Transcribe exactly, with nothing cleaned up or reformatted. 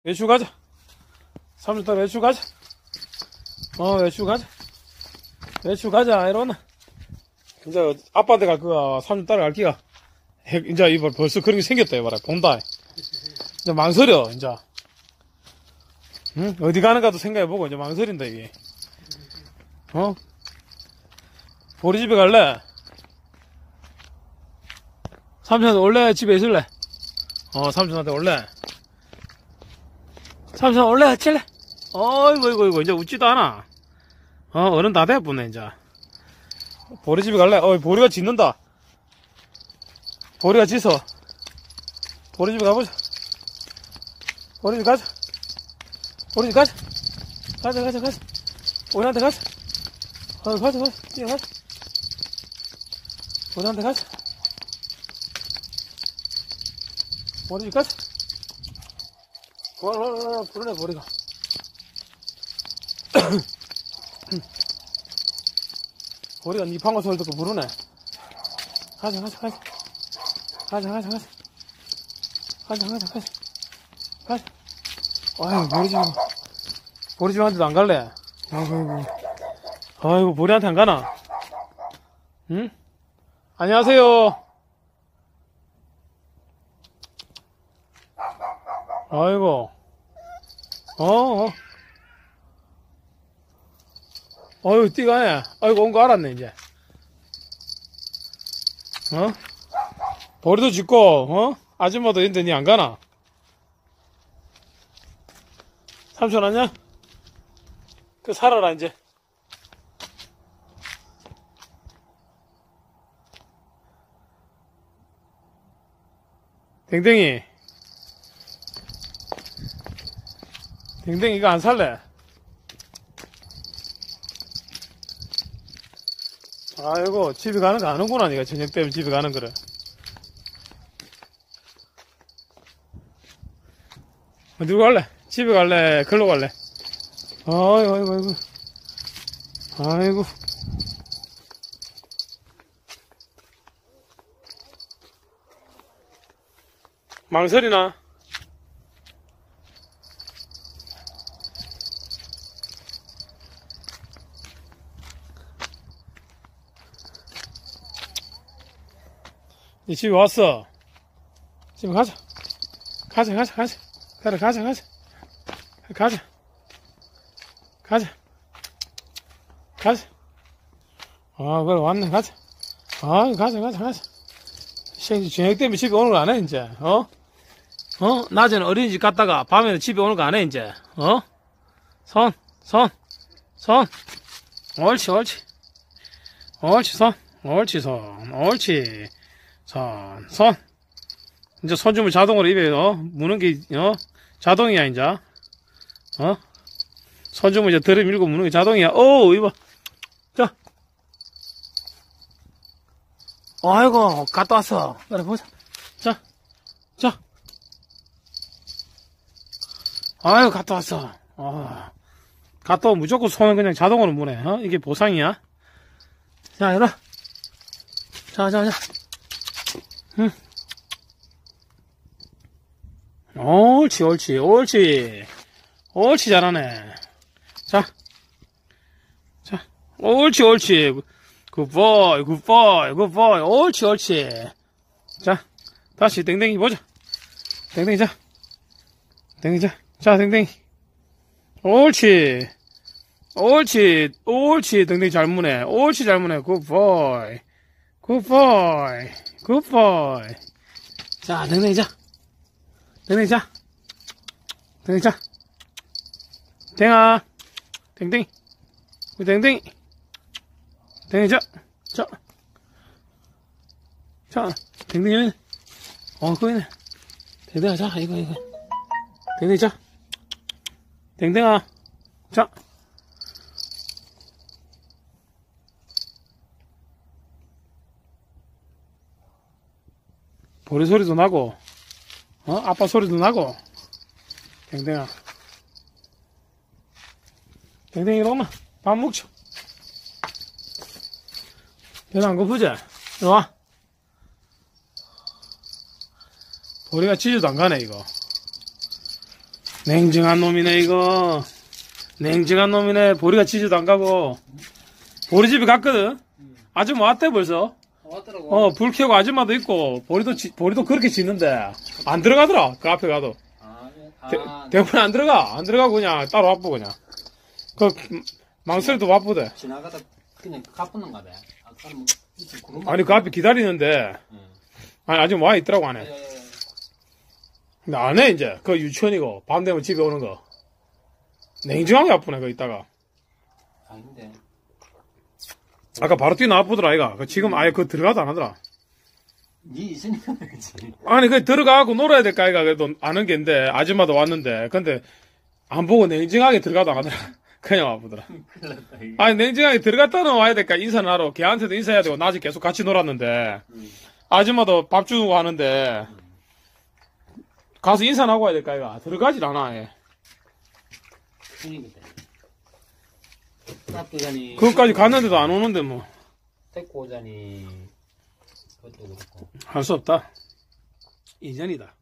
외출 가자. 삼촌 딸 외출 가자. 어, 외출 가자. 외출 가자. 이러나. 이제 아빠한테 갈 거야. 삼촌 딸 갈 기가. 이제 이번 벌써 그런 게 생겼다. 이봐라. 본다. 이제 망설여. 이제. 응? 어디 가는가도 생각해보고 이제 망설인다 이게. 어? 우리 집에 갈래? 삼촌한테 원래 집에 있을래? 어, 삼촌한테 원래. 삼촌 원래 같이래? 어이구, 어이구, 어이구, 이제 웃지도 않아. 어, 어른 다 돼보네, 이제. 보리 집에 갈래? 어이, 보리가 짖는다. 보리가 짖어. 보리 집에 가보자. 보리 집 가자. 보리 집 가자. 가자, 가자, 가자. 보리한테 가자. 어, 가자, 가자. 뛰어가자. 보리한테 가자. 보리 집 가자. 와, 와, 와, 부르네, 보리가. 보리가 니 방어 소리 듣고 부르네. 가자, 가자, 가자. 가자, 가자, 가자. 가자, 가자, 가자. 가자. 아유, 보리 집, 보리 집한테도 안 갈래. 아이고, 아이고, 보리한테 안 가나? 응? 안녕하세요. 아이고, 어, 어. 어휴, 띠가네. 아이고, 온 거 알았네, 이제. 어? 보리도 짖고, 어? 아줌마도 있는데 니 안 가나? 삼촌 아냐? 그, 살아라, 이제. 댕댕이. 댕댕이 이거 안 살래? 아이고, 집에 가는 거 아는구나, 니가 저녁 때문에 집에 가는 거를. 어디로 갈래? 집에 갈래? 글로 갈래? 아이고, 아이고, 아이고. 아이고. 망설이나? 이 집에 왔어. 집에 가자. 가자, 가자, 가자. 그래, 가자, 가자. 가자. 가자. 가자. 아, 그래, 왔네, 가자. 아, 가자, 가자, 가자. 저녁 때문에 집에 오는 거 안 해, 이제, 어? 어? 낮에는 어린이집 갔다가 밤에는 집에 오는 거 안 해, 이제, 어? 손, 손, 손. 옳지, 옳지. 옳지, 손. 옳지, 손. 옳지. 손, 손. 이제 손 주면 자동으로 입에, 어? 무는 게, 어? 자동이야, 이제. 어? 손 주면 이제 들이 밀고 무는 게 자동이야. 오, 이봐. 자. 아이고, 갔다 왔어. 그래, 보자. 자. 자. 아이고, 갔다 왔어. 어. 갔다 오면 무조건 손은 그냥 자동으로 무네, 어? 이게 보상이야. 자, 이리 와. 자, 자, 자. 응. 옳지, 옳지, 옳지. 옳지, 잘하네. 자. 자. 옳지, 옳지. 굿보이, 굿보이, 굿보이. 옳지, 옳지. 자. 다시 댕댕이 보자. 댕댕이 자. 댕댕이 자. 자, 댕댕이. 옳지. 옳지, 옳지. 댕댕이 잘 무네. 옳지, 잘 무네. 굿보이. 굿보이. 굿보이. 자, 댕댕이 자. 댕댕이 자. 댕댕이 자. 댕아. 댕댕이. 우리 댕댕이. 댕댕이 자. 자. 자. 댕댕이 여기. 어, 거기네. 댕댕아 자. 이거, 이거. 댕댕이 자. 댕댕아. 자. 보리 소리도 나고, 어? 아빠 소리도 나고. 댕댕아. 댕댕이 이리 오마. 밥 먹자. 배는 안 고프지? 이리 와. 보리가 치즈도 안 가네, 이거. 냉정한 놈이네, 이거. 냉정한 놈이네. 보리가 지지도 안 가고. 보리 집에 갔거든? 아줌마 왔대, 벌써. 왔더라고. 어, 불 켜고 아줌마도 있고, 보리도, 지, 보리도 그렇게 짓는데, 안 들어가더라, 그 앞에 가도. 아, 대, 아, 대부분 안 들어가. 안 들어가고 그냥 따로 와쁘 그냥. 그, 망설이도 와쁘대. 지나가다 그냥 가쁘는가 봐. 아까는 뭐, 이렇게 구름만. 아니, 그 앞에 기다리는데, 응. 아니, 아줌마 와 있더라고, 안에. 예, 예, 예. 근데 안 해, 이제. 그 유치원이고, 밤 되면 집에 오는 거. 냉정하게 아프네, 그 이따가. 아닌데. 아까 바로 뛰어 나와보더라, 아이가. 그 지금 아예 그 들어가도 안 하더라. 니 있으니까 그렇지. 아니, 그 들어가고 놀아야 될까, 아이가. 그래도 아는 게인데, 아줌마도 왔는데. 근데, 안 보고 냉정하게 들어가도 안 하더라. 그냥 와보더라. 큰일 났다, 이게. 아니, 냉정하게 들어갔다는 와야 될까, 인사는 하러. 걔한테도 인사해야 되고, 낮에 계속 같이 놀았는데. 응. 아줌마도 밥 주고 하는데, 가서 인사는 하고 와야 될까, 아이가. 들어가질 않아, 아예. 큰일이다. 납두자니. 그것까지 갔는데도 안 오는데, 뭐. 데리고 오자니. 그것도 그렇고. 할 수 없다. 이전이다.